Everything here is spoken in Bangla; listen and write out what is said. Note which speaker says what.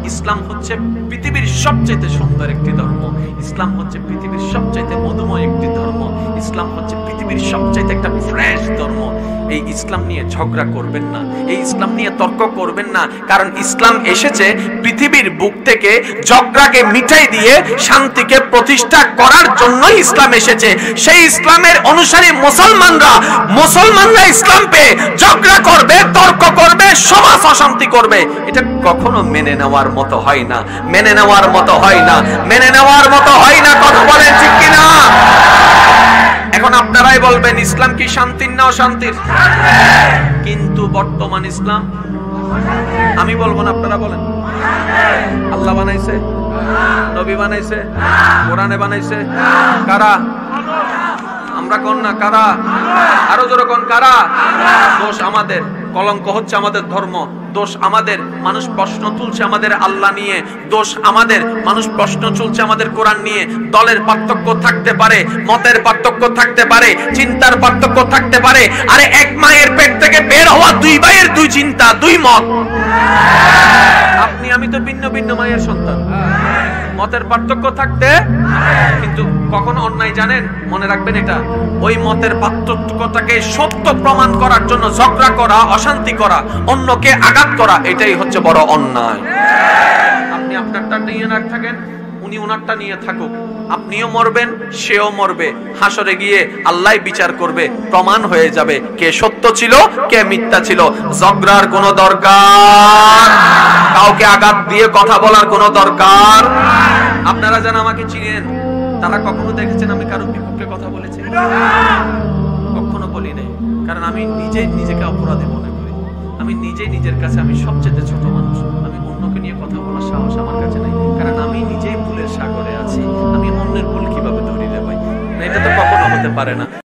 Speaker 1: ইসলাম হচ্ছে পৃথিবীর সবচেয়ে সুন্দর একটি ধর্ম, ইসলাম হচ্ছে পৃথিবীর সবচেয়ে মধুময় একটি ধর্ম, ইসলাম হচ্ছে পৃথিবীর সবচেয়ে একটা ফ্রেশ ধর্ম। এই ইসলাম নিয়ে ঝগড়া করবেন না, এই ইসলাম নিয়ে তর্ক করবেন না, কারণ ইসলাম এসেছে পৃথিবীর বুক থেকে ঝগড়াকে মিটাই দিয়ে শান্তিকে প্রতিষ্ঠা করার জন্য ইসলাম এসেছে। সেই ইসলামের অনুসারী মুসলমানরা ইসলাম পেয়ে ঝগড়া করবে, তর্ক করবে, সমাজ অশান্তি করবে, এটা কখনো মেনে নেওয়ার মতো হয় না, মেনে নেওয়ার মতো হয় না, মেনে নেওয়ার মতো হয় না। কথা বলেন ঠিক কিনা? এখন আপনারাই বলবেন ইসলাম কি শান্তির না অশান্তির? কিন্তু বর্তমান ইসলাম, আমি বলবো না, আপনারা বলেন। আল্লাহ বানাইছে, নবী বানাইছে, কোরআনে বানাইছে, কারা? আমরা কোন না, কারা? আরো জোরে কোন, কারা? দোষ আমাদের, কলঙ্ক হচ্ছে আমাদের ধর্ম, দোষ আমাদের, মানুষ প্রশ্ন তুলছে আমাদের আল্লাহ নিয়ে, দোষ আমাদের, মানুষ প্রশ্ন তুলছে আমাদের কোরআন নিয়ে। দলের পার্থক্য থাকতে পারে, মতের পার্থক্য থাকতে পারে, চিন্তার পার্থক্য থাকতে পারে, আরে এক মায়ের পেট থেকে বের হওয়া দুই ভাইয়ের দুই চিন্তা, দুই মত। আপনি আমি তো ভিন্ন ভিন্ন মায়ের সন্তান, মতের পার্থক্য থাকতে, কিন্তু কখনো অন্যায় জানেন, মনে রাখবেন এটা, ওই মতের পার্থক্যটাকে সত্য প্রমাণ করার জন্য ঝগড়া করা, অশান্তি করা, অন্যকে আঘাত করা, এটাই হচ্ছে বড় অন্যায়। আপনি আপনারটা নিয়ে না থাকেন, উনি ওনারটা নিয়ে থাকুক, আপনিও মরবেন, সেও মরবে, হাসরে গিয়ে আল্লাহ বিচার করবে, প্রমাণ হয়ে যাবে কে সত্য ছিল, কে মিথ্যা ছিল। ঝগড়ার কোনো দরকার, কাউকে আঘাত দিয়ে কথা বলার কোনো দরকার। আপনারা যারা আমাকে চিনেন, তারা কখনো দেখেছেন আমি কারো বিপক্ষে কথা বলেছি? কখনো বলি নাই, কারণ আমি নিজেই নিজেকে অপরাধী মনে করি। আমি নিজেই নিজের কাছে আমি সবচেয়ে ছোট মানুষ, আমি অন্যকে নিয়ে কথা বলার সাহস আমার কাছে নাই, কারণ আমি নিজেই ভুলের সাগরে আছি। আমি অন্যের ভুল কিভাবে ধরি রে ভাই? এটা তো কখনো হতে পারে না।